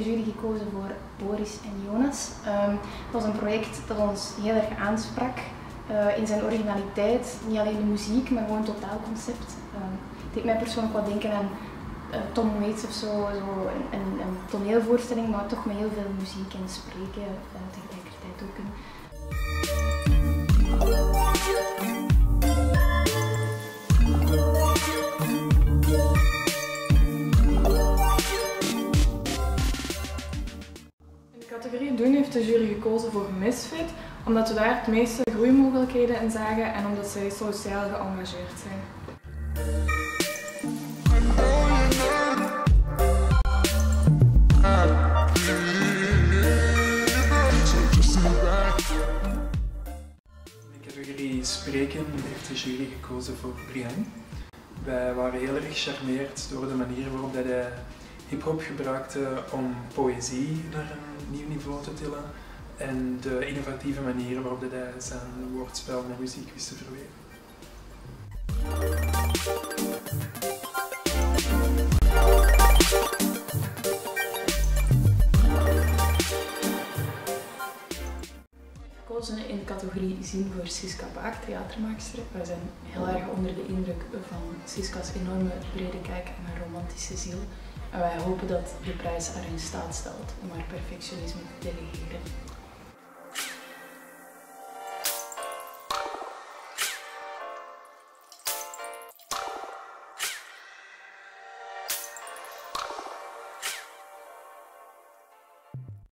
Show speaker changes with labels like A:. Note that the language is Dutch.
A: jury gekozen voor Boris en Jonas. Het was een project dat ons heel erg aansprak in zijn originaliteit. Niet alleen de muziek, maar gewoon het totaalconcept. Het deed mij persoonlijk wat denken aan Tom Waits of zo, een toneelvoorstelling, maar toch met heel veel muziek en spreken tegelijkertijd ook in.
B: In de categorie Doen heeft de jury gekozen voor Misfit, omdat we daar het meeste groeimogelijkheden in zagen en omdat zij sociaal geëngageerd zijn.
C: In de categorie Spreken heeft de jury gekozen voor Brian. Wij waren heel erg gecharmeerd door de manier waarop hij hip-hop gebruikte om poëzie naar een nieuw niveau te tillen en de innovatieve manier waarop hij zijn woordspel met muziek wist te verweven.
D: Gekozen in de categorie Zien voor Siska Baak, theatermaakster. Wij zijn heel erg onder de indruk van Siska's enorme brede kijk en haar romantische ziel. En wij hopen dat de prijs haar in staat stelt om haar perfectionisme te delegeren.